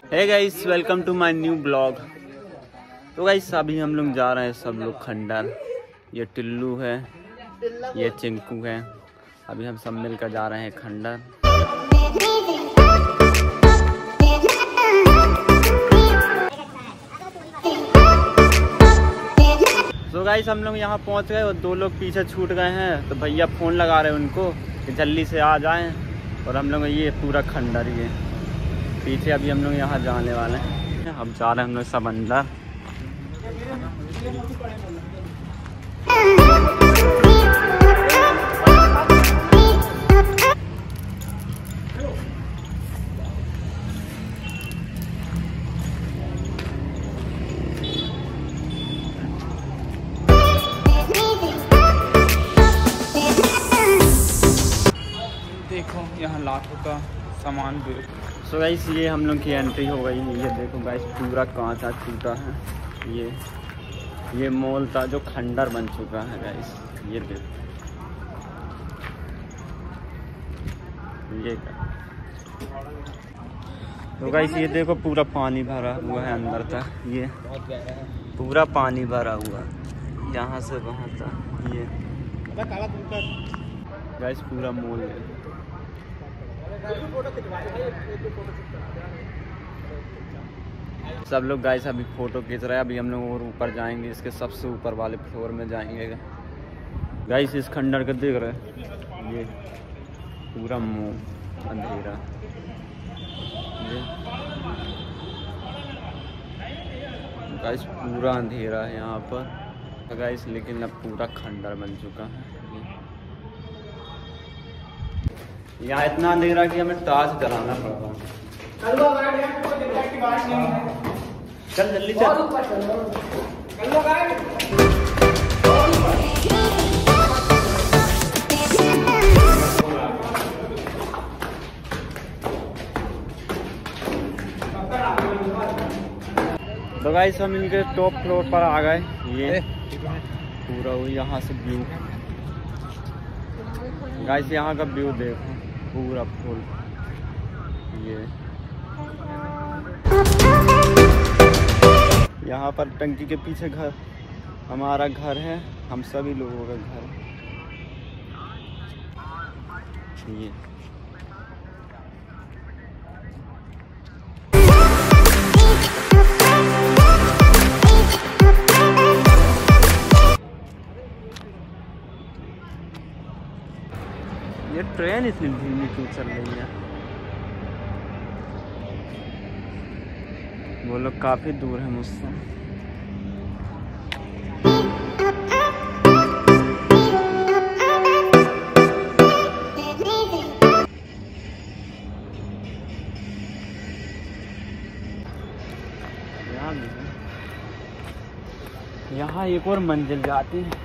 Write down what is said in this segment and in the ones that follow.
Hey guys, welcome to my new blog. तो guys अभी हम लोग जा रहे हैं सब लोग खंडर। ये टिल्लू है, ये चिंकू है। अभी हम सब मिलकर जा रहे हैं खंडर। तो गाइस हम लोग यहाँ पहुँच गए और दो लोग पीछे छूट गए हैं। तो भैया फ़ोन लगा रहे हैं उनको कि जल्दी से आ जाएं। और हम लोग ये पूरा खंडर ये पीछे अभी हम लोग यहाँ जाने वाले हैं। अब जा रहे हैं हम लोग सब अंदर। देखो यहाँ लाखों का सामान भी। सो गाइस ये हम लोग की एंट्री हो गई। ये देखो गाइस पूरा कांच टूटा है। ये मॉल था जो खंडर बन चुका है गाइस। ये देखो ये तो गाइस ये देखो पूरा पानी भरा हुआ है अंदर तक। ये पूरा पानी भरा हुआ यहाँ से वहाँ तक। ये गाइस पूरा मॉल है। सब लोग गाइस अभी फोटो खींच रहे हैं। अभी हम लोग और ऊपर जाएंगे, इसके सबसे ऊपर वाले फ्लोर में जाएंगे गाइस। इस खंडर को देख रहे हैं, ये पूरा मुंह अंधेरा। ये गाइस पूरा अंधेरा है यहाँ पर गाइस, लेकिन अब पूरा खंडर बन चुका है। यहाँ इतना अंधेरा कि हमें टॉर्च जलाना पड़ रहा है। चल जल्दी चल। तो गाइस हम इनके टॉप फ्लोर पर आ गए। ये पूरा यहाँ से व्यू गाइस, यहाँ का व्यू देखो पूरा फुल। ये यहाँ पर टंकी के पीछे घर, हमारा घर है, हम सभी लोगों का घर। ये ट्रेन इतनी धीमी क्यों चल रही है? वो लोग काफी दूर है मुझसे। यहाँ एक और मंजिल जाती है।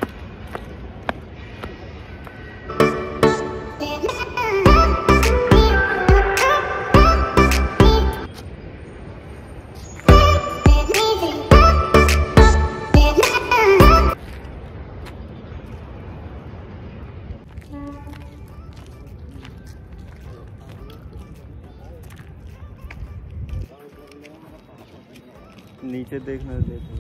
नीचे देखना, देखो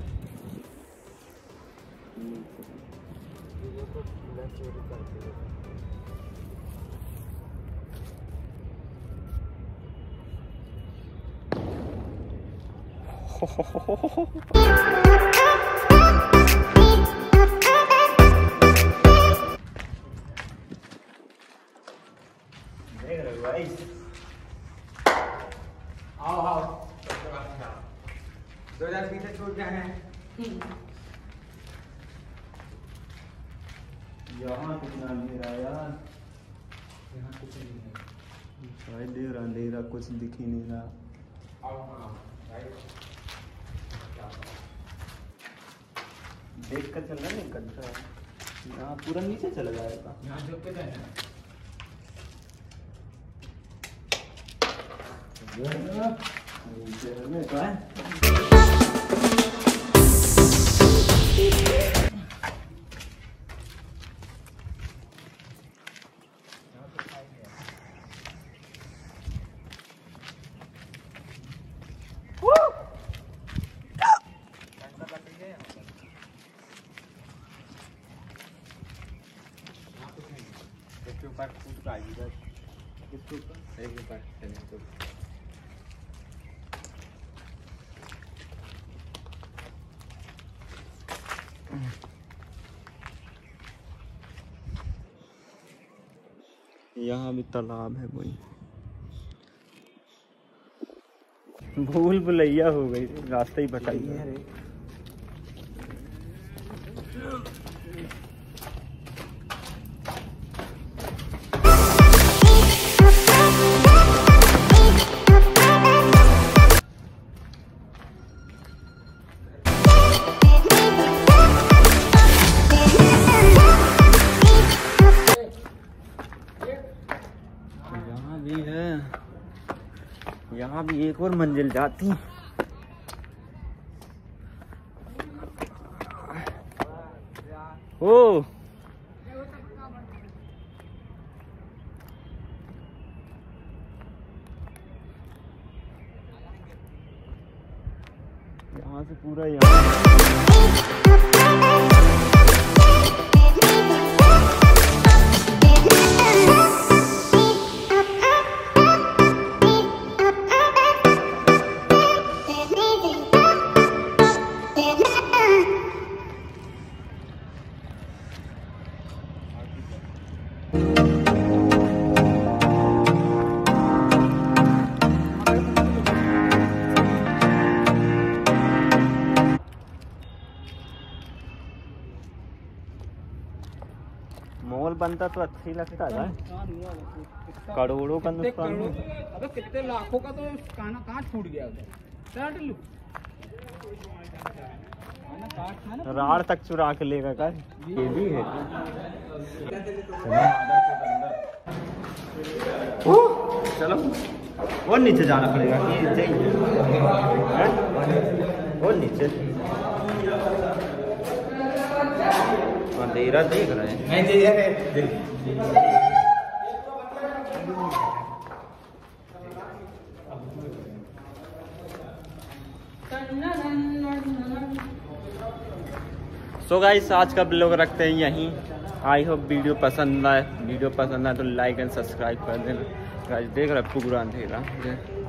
देख रहे हो गाइस? आओ 2000 पीछे छूट गए हैं। यहाँ कितना अंधेरा यार, यहाँ कुछ नहीं है। भाई देख रहा अंधेरा, कुछ दिख ही नहीं रहा। देख कर चलना नहीं करता, यहाँ पूरा नीचे चला जाएगा। यहाँ झुक के जाना। इसके ऊपर फूट आ गई इसके ऊपर एक ऊपर चले यहाँ भी तालाब है वही भूल भुलैया हो गई रास्ता ही भटक गया। यहाँ भी है, यहाँ भी एक और मंजिल जाती। ओ यहाँ से पूरा यहाँ मॉल बनता तो अच्छा ही लगता है। करोड़ों का नुकसान, अबे कितने लाखों का तो कहाँ छूट गया उधर। राड़ तक चुरा के लेगा का ये भी है। चलो और नीचे जाना पड़ेगा और नीचे अंधेरा देख रहे हैं। सो गाइस आज का ब्लॉग रखते हैं यहीं। आई होप वीडियो पसंद आए। वीडियो पसंद आए तो लाइक एंड सब्सक्राइब कर देना। गाइस देख रहे पूरा अंधेरा।